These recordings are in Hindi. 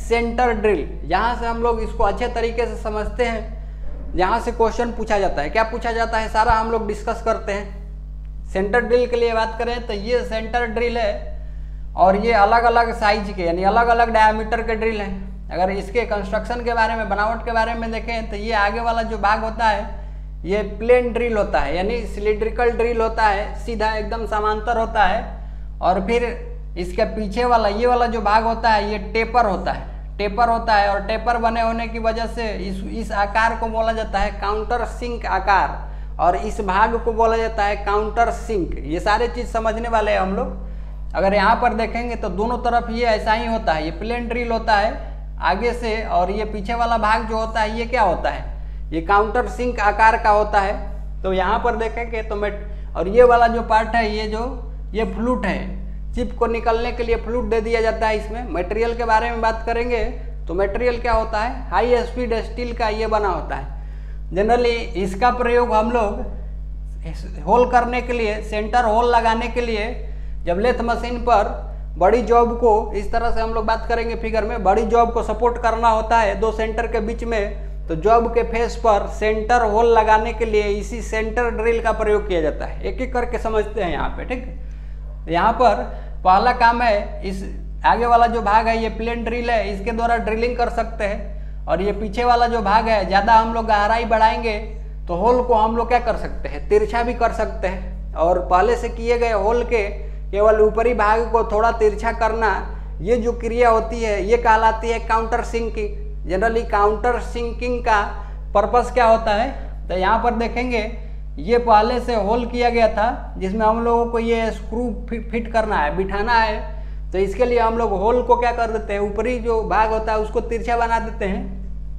सेंटर ड्रिल, यहाँ से हम लोग इसको अच्छे तरीके से समझते हैं। यहाँ से क्वेश्चन पूछा जाता है, क्या पूछा जाता है सारा हम लोग डिस्कस करते हैं। सेंटर ड्रिल के लिए बात करें तो ये सेंटर ड्रिल है और ये अलग अलग साइज के यानी अलग अलग डायमीटर के ड्रिल हैं। अगर इसके कंस्ट्रक्शन के बारे में, बनावट के बारे में देखें तो ये आगे वाला जो भाग होता है ये प्लेन ड्रिल होता है यानी सिलिंड्रिकल ड्रिल होता है, सीधा एकदम समांतर होता है। और फिर इसके पीछे वाला ये वाला जो भाग होता है ये टेपर होता है, टेपर होता है। और टेपर बने होने की वजह से इस आकार को बोला जाता है काउंटर सिंक आकार, और इस भाग को बोला जाता है काउंटर सिंक। ये सारे चीज़ समझने वाले हैं हम लोग। अगर यहाँ पर देखेंगे तो दोनों तरफ ये ऐसा ही होता है, ये प्लेन ड्रिल होता है आगे से, और ये पीछे वाला भाग जो होता है ये क्या होता है, ये काउंटर सिंक आकार का होता है। तो यहाँ पर देखेंगे तो और ये वाला जो पार्ट है ये फ्लूट है, चिप को निकलने के लिए फ्लूट दे दिया जाता है इसमें। मटेरियल के बारे में बात करेंगे तो मटेरियल क्या होता है, हाई स्पीड स्टील का ये बना होता है। जनरली इसका प्रयोग हम लोग होल करने के लिए, सेंटर होल लगाने के लिए, जब लेथ मशीन पर बड़ी जॉब को इस तरह से हम लोग बात करेंगे फिगर में, बड़ी जॉब को सपोर्ट करना होता है दो सेंटर के बीच में, तो जॉब के फेस पर सेंटर होल लगाने के लिए इसी सेंटर ड्रिल का प्रयोग किया जाता है। एक एक करके समझते हैं यहाँ पे, ठीक। यहाँ पर पहला काम है, इस आगे वाला जो भाग है ये प्लेन ड्रिल है, इसके द्वारा ड्रिलिंग कर सकते हैं। और ये पीछे वाला जो भाग है, ज़्यादा हम लोग गहराई बढ़ाएंगे तो होल को हम लोग क्या कर सकते हैं, तिरछा भी कर सकते हैं। और पहले से किए गए होल के केवल ऊपरी भाग को थोड़ा तिरछा करना, ये जो क्रिया होती है ये कहलाती है counter sinking. Generally counter sinking का पर्पस क्या होता है, तो यहाँ पर देखेंगे ये पहले से होल किया गया था जिसमें हम लोगों को ये स्क्रू फिट करना है, बिठाना है। तो इसके लिए हम लोग होल को क्या कर देते हैं, ऊपरी जो भाग होता है उसको तिरछा बना देते हैं,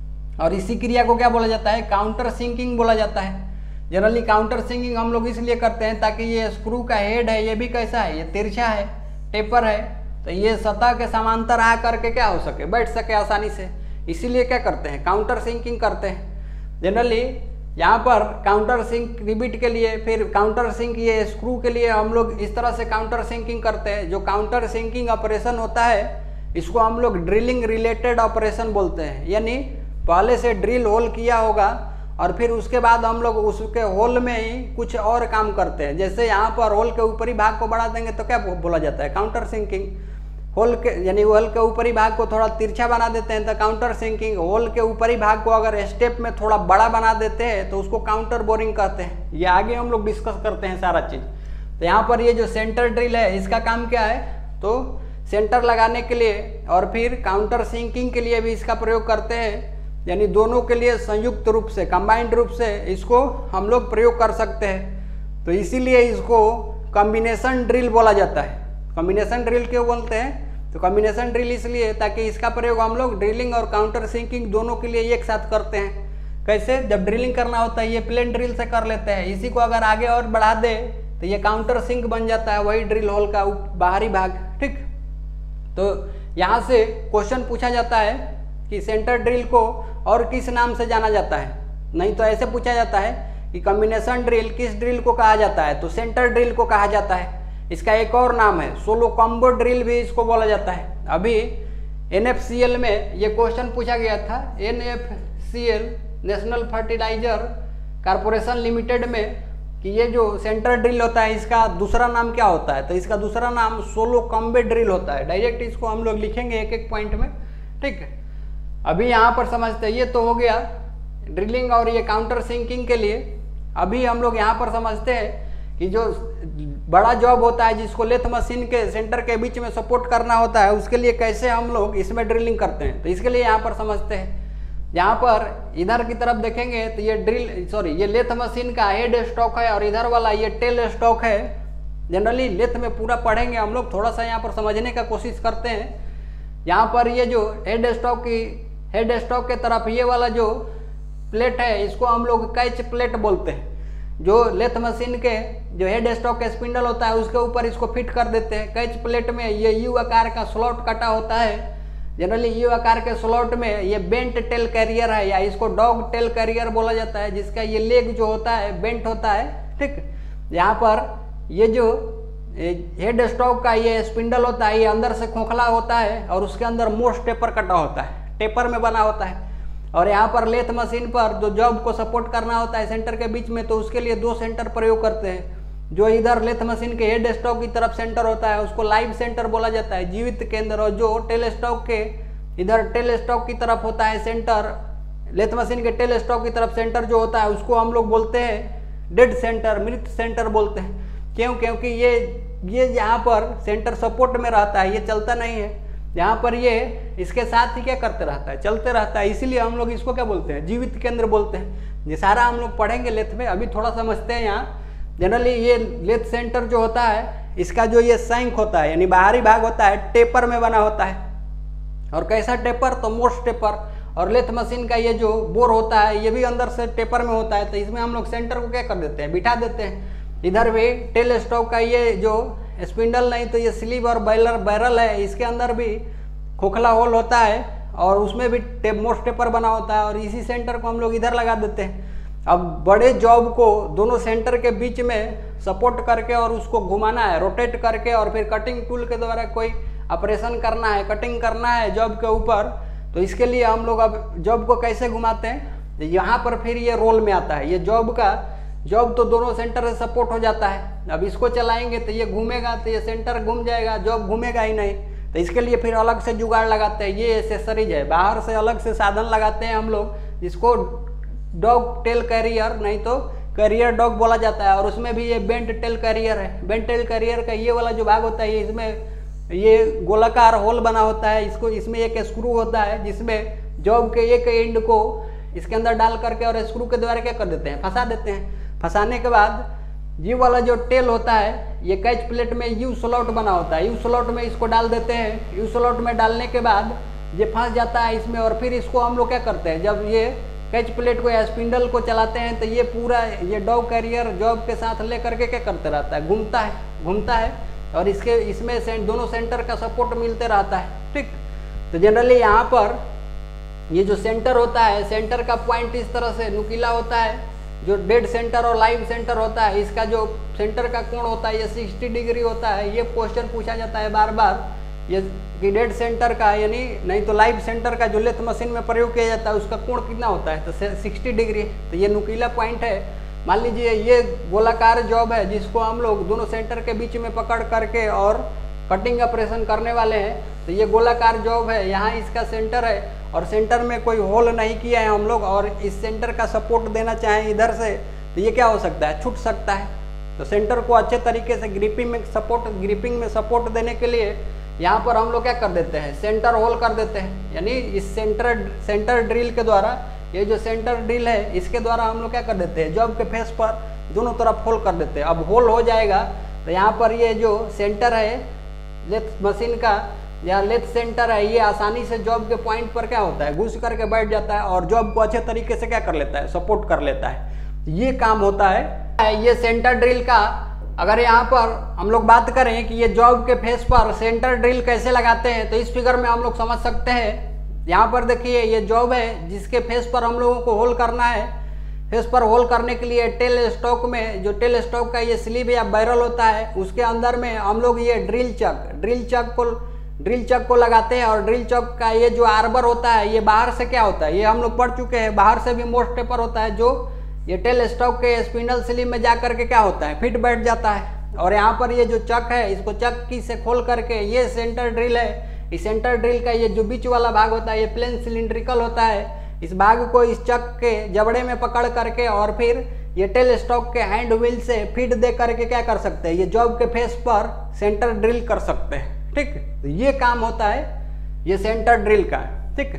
और इसी क्रिया को क्या बोला जाता है, काउंटर सिंकिंग बोला जाता है। जनरली काउंटर सिंकिंग हम लोग इसलिए करते हैं ताकि ये स्क्रू का हेड है ये भी कैसा है, ये तिरछा है, टेपर है, तो ये सतह के समांतर आ करके क्या हो सके, बैठ सके आसानी से। इसीलिए क्या करते हैं, काउंटर सिंकिंग करते हैं। जनरली यहाँ पर काउंटर सिंक रिबिट के लिए, फिर काउंटर सिंक ये स्क्रू के लिए हम लोग इस तरह से काउंटर सिंकिंग करते हैं। जो काउंटर सिंकिंग ऑपरेशन होता है इसको हम लोग ड्रिलिंग रिलेटेड ऑपरेशन बोलते हैं। यानी पहले से ड्रिल होल किया होगा और फिर उसके बाद हम लोग उसके होल में ही कुछ और काम करते हैं। जैसे यहाँ पर होल के ऊपरी भाग को बढ़ा देंगे तो क्या बोला जाता है, काउंटर सिंकिंग। होल के यानी होल के ऊपरी भाग को थोड़ा तिरछा बना देते हैं तो काउंटर सिंकिंग। होल के ऊपरी भाग को अगर स्टेप में थोड़ा बड़ा बना देते हैं तो उसको काउंटर बोरिंग कहते हैं। ये आगे हम लोग डिस्कस करते हैं सारा चीज़। तो यहाँ पर ये जो सेंटर ड्रिल है इसका काम क्या है, तो सेंटर लगाने के लिए और फिर काउंटर सिंकिंग के लिए भी इसका प्रयोग करते हैं। यानी दोनों के लिए संयुक्त रूप से, कंबाइंड रूप से इसको हम लोग प्रयोग कर सकते हैं। तो इसीलिए इसको कॉम्बिनेशन ड्रिल बोला जाता है। कॉम्बिनेशन ड्रिल क्यों बोलते हैं, तो कॉम्बिनेशन ड्रिल इसलिए ताकि इसका प्रयोग हम लोग ड्रिलिंग और काउंटर सिंकिंग दोनों के लिए एक साथ करते हैं। कैसे, जब ड्रिलिंग करना होता है ये प्लेन ड्रिल से कर लेते हैं, इसी को अगर आगे और बढ़ा दे तो ये काउंटर सिंक बन जाता है, वही ड्रिल होल का बाहरी भाग। ठीक, तो यहाँ से क्वेश्चन पूछा जाता है कि सेंटर ड्रिल को और किस नाम से जाना जाता है। नहीं तो ऐसे पूछा जाता है कि कॉम्बिनेशन ड्रिल किस ड्रिल को कहा जाता है, तो सेंटर ड्रिल को कहा जाता है। इसका एक और नाम है सोलो कॉम्बो ड्रिल भी इसको बोला जाता है। अभी NFCL में ये क्वेश्चन पूछा गया था, NFCL national fertilizer corporation limited में, कि ये जो सेंटर ड्रिल होता है इसका दूसरा नाम क्या होता है, तो इसका दूसरा नाम सोलो कॉम्बो ड्रिल होता है। डायरेक्ट इसको हम लोग लिखेंगे एक एक पॉइंट में। ठीक, अभी यहाँ पर समझते हैं, ये तो हो गया ड्रिलिंग और ये काउंटर सिंकिंग के लिए। अभी हम लोग यहाँ पर समझते हैं कि जो बड़ा जॉब होता है जिसको लेथ मशीन के सेंटर के बीच में सपोर्ट करना होता है, उसके लिए कैसे हम लोग इसमें ड्रिलिंग करते हैं। तो इसके लिए यहाँ पर समझते हैं, यहाँ पर इधर की तरफ देखेंगे तो ये ये लेथ मशीन का हेड स्टॉक है और इधर वाला ये टेल स्टॉक है। जनरली लेथ में पूरा पढ़ेंगे हम लोग, थोड़ा सा यहाँ पर समझने का कोशिश करते हैं। यहाँ पर ये जो हेड स्टॉक के तरफ ये वाला जो प्लेट है इसको हम लोग कैच प्लेट बोलते हैं। जो लेथ मशीन के जो हेड स्टॉक का स्पिंडल होता है उसके ऊपर इसको फिट कर देते हैं। कैच प्लेट में ये यू आकार का स्लॉट कटा होता है। जनरली यू आकार के स्लॉट में ये बेंट टेल कैरियर है, या इसको डॉग टेल कैरियर बोला जाता है, जिसका ये लेग जो होता है बेंट होता है। ठीक, यहाँ पर ये जो हेड स्टॉक का ये स्पिंडल होता है, ये अंदर से खोखला होता है और उसके अंदर मोस्ट टेपर कटा होता है, टेपर में बना होता है। और यहाँ पर लेथ मशीन पर जो जॉब को सपोर्ट करना होता है सेंटर के बीच में, तो उसके लिए 2 सेंटर प्रयोग करते हैं। जो इधर लेथ मशीन के हेड स्टॉक की तरफ सेंटर होता है उसको लाइव सेंटर बोला जाता है, जीवित केंद्र। और जो टेल स्टॉक के इधर टेल स्टॉक की तरफ होता है सेंटर, लेथ मशीन के टेल स्टॉक की तरफ सेंटर जो होता है उसको हम लोग बोलते हैं डेड सेंटर, मृत सेंटर बोलते हैं। क्यों? क्योंकि ये यहाँ पर सेंटर सपोर्ट में रहता है, ये चलता नहीं है। यहाँ पर ये इसके साथ ही क्या करते रहता है, चलते रहता है, इसीलिए हम लोग इसको क्या बोलते हैं, जीवित केंद्र बोलते हैं। ये सारा हम लोग पढ़ेंगे लेथ में, अभी थोड़ा समझते हैं। यहाँ जनरली ये लेथ सेंटर जो होता है इसका जो ये शंख होता है यानी बाहरी भाग होता है टेपर में बना होता है। और कैसा टेपर? तो मोस्ट टेपर। और लेथ मशीन का ये जो बोर होता है ये भी अंदर से टेपर में होता है, तो इसमें हम लोग सेंटर को क्या कर देते हैं, बिठा देते हैं। इधर भी टेल स्टॉक का ये जो स्पिंडल नहीं तो ये स्लीव और बैरल है, इसके अंदर भी खोखला होल होता है और उसमें भी मोस्ट टेपर बना होता है और इसी सेंटर को हम लोग इधर लगा देते हैं। अब बड़े जॉब को दोनों सेंटर के बीच में सपोर्ट करके और उसको घुमाना है, रोटेट करके, और फिर कटिंग टूल के द्वारा कोई ऑपरेशन करना है, कटिंग करना है जॉब के ऊपर। तो इसके लिए हम लोग अब जॉब को कैसे घुमाते हैं, तो यहाँ पर फिर ये रोल में आता है। ये जॉब तो दोनों सेंटर से सपोर्ट हो जाता है। अब इसको चलाएंगे तो ये घूमेगा, तो ये सेंटर घूम जाएगा, जॉब घूमेगा ही नहीं। तो इसके लिए फिर अलग से जुगाड़ लगाते हैं, ये एसेसरीज है, बाहर से अलग से साधन लगाते हैं हम लोग, जिसको डॉग टेल कैरियर नहीं तो कैरियर डॉग बोला जाता है। और उसमें भी ये बेंट टेल कैरियर है। बेंट टेल कैरियर का ये वाला जो भाग होता है इसमें ये गोलाकार होल बना होता है, इसमें एक स्क्रू होता है जिसमें जॉब के एक एंड को इसके अंदर डाल करके और स्क्रू के द्वारा क्या कर देते हैं, फंसा देते हैं। फंसाने के बाद ये वाला जो टेल होता है ये कैच प्लेट में यू स्लॉट बना होता है, यू स्लॉट में इसको डाल देते हैं। यू स्लॉट में डालने के बाद ये फंस जाता है इसमें, और फिर इसको हम लोग क्या करते हैं, जब ये कैच प्लेट को या स्पिंडल को चलाते हैं तो ये पूरा ये डॉग कैरियर जॉब के साथ ले करके क्या करते रहता है, घूमता है और इसमें दोनों सेंटर का सपोर्ट मिलते रहता है। ठीक, तो जनरली यहाँ पर ये जो सेंटर होता है, सेंटर का पॉइंट इस तरह से नुकीला होता है। जो डेड सेंटर और लाइव सेंटर होता है इसका जो सेंटर का कोण होता है ये 60 डिग्री होता है। ये क्वेश्चन पूछा जाता है बार बार, ये कि डेड सेंटर का यानी नहीं तो लाइव सेंटर का जो लेथ मशीन में प्रयोग किया जाता है उसका कोण कितना होता है, तो 60 डिग्री। तो ये नुकीला पॉइंट है। मान लीजिए ये गोलाकार जॉब है जिसको हम लोग दोनों सेंटर के बीच में पकड़ करके और कटिंग ऑपरेशन करने वाले हैं। तो ये गोलाकार जॉब है, यहाँ इसका सेंटर है और सेंटर में कोई होल नहीं किया है हम लोग, और इस सेंटर का सपोर्ट देना चाहें इधर से तो ये क्या हो सकता है, छूट सकता है। तो सेंटर को अच्छे तरीके से ग्रिपिंग में सपोर्ट देने के लिए यहाँ पर हम लोग क्या कर देते हैं, सेंटर होल कर देते हैं। यानी इस सेंटर ड्रिल के द्वारा, ये जो सेंटर ड्रिल है इसके द्वारा हम लोग क्या कर देते हैं, जॉब के फेस पर दोनों तरफ होल कर देते हैं। अब होल हो जाएगा तो यहाँ पर ये जो सेंटर है लेथ मशीन का या लेथ सेंटर है ये आसानी से जॉब के पॉइंट पर क्या होता है, घुस करके बैठ जाता है और जॉब को अच्छे तरीके से क्या कर लेता है, सपोर्ट कर लेता है। ये काम होता है ये सेंटर ड्रिल का। अगर यहाँ पर हम लोग बात करें कि ये जॉब के फेस पर सेंटर ड्रिल कैसे लगाते हैं तो इस फिगर में हम लोग समझ सकते हैं। यहाँ पर देखिए ये जॉब है जिसके फेस पर हम लोगों को होल करना है। फेस पर होल करने के लिए टेल स्टॉक में जो टेल स्टॉक का ये स्लीव या बैरल होता है उसके अंदर में हम लोग ये ड्रिल चक को लगाते हैं। और ड्रिल चक का ये जो आर्बर होता है ये बाहर से क्या होता है, ये हम लोग पढ़ चुके हैं, बाहर से भी मोस्ट टेपर होता है जो ये टेल स्टॉक के स्पिंडल स्लीव में जा करके क्या होता है, फिट बैठ जाता है। और यहाँ पर ये जो चक है इसको चक की से खोल करके ये सेंटर ड्रिल है। इस सेंटर ड्रिल का ये जो बीच वाला भाग होता है ये प्लेन सिलिंड्रिकल होता है। इस भाग को इस चक के जबड़े में पकड़ करके और फिर ये टेल स्टॉक के हैंड व्हील से फीड दे करके क्या कर सकते हैं, ये जॉब के फेस पर सेंटर ड्रिल कर सकते हैं। ठीक, तो ये काम होता है ये सेंटर ड्रिल का। ठीक,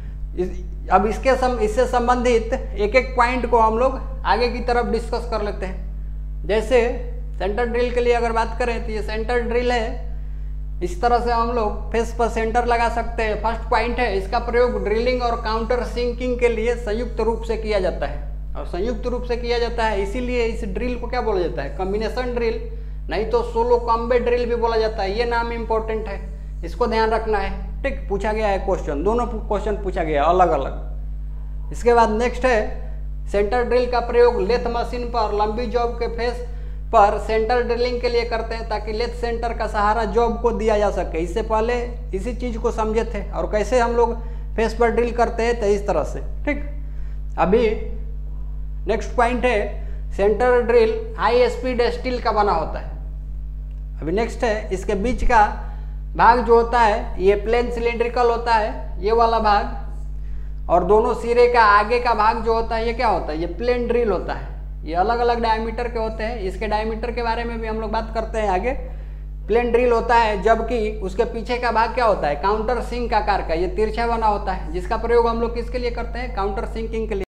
अब इससे संबंधित एक एक पॉइंट को हम लोग आगे की तरफ डिस्कस कर लेते हैं। जैसे सेंटर ड्रिल के लिए अगर बात करें तो ये सेंटर ड्रिल है, इस तरह से हम लोग फेस पर सेंटर लगा सकते हैं। फर्स्ट पॉइंट है इसका प्रयोग ड्रिलिंग और काउंटर सिंकिंग के लिए संयुक्त रूप से किया जाता है। और संयुक्त रूप से किया जाता है इसीलिए इस ड्रिल को क्या बोला जाता है, कॉम्बिनेशन ड्रिल नहीं तो सोलो कॉम्बैट ड्रिल भी बोला जाता है। ये नाम इंपॉर्टेंट है, इसको ध्यान रखना है। ठीक, पूछा गया है क्वेश्चन, दोनों क्वेश्चन पूछा गया अलग अलग। इसके बाद नेक्स्ट है सेंटर ड्रिल का प्रयोग लेथ मशीन पर लंबी जॉब के पर सेंटर ड्रिलिंग के लिए करते हैं ताकि लेथ सेंटर का सहारा जॉब को दिया जा सके। इससे पहले इसी चीज को समझे थे। और कैसे हम लोग फेस पर ड्रिल करते हैं तो इस तरह से, ठीक। अभी नेक्स्ट पॉइंट है centre drill high speed steel का बना होता है। अभी नेक्स्ट है इसके बीच का भाग जो होता है ये प्लेन सिलेंड्रिकल होता है, ये वाला भाग, और दोनों सिरे का आगे का भाग जो होता है ये क्या होता है, ये प्लेन ड्रिल होता है। ये अलग अलग डायमीटर के होते हैं, इसके डायमीटर के बारे में भी हम लोग बात करते हैं आगे। प्लेन ड्रिल होता है जबकि उसके पीछे का भाग क्या होता है, काउंटर सिंक आकार का, ये तिरछा बना होता है, जिसका प्रयोग हम लोग किसके लिए करते हैं, काउंटर सिंकिंग के लिए।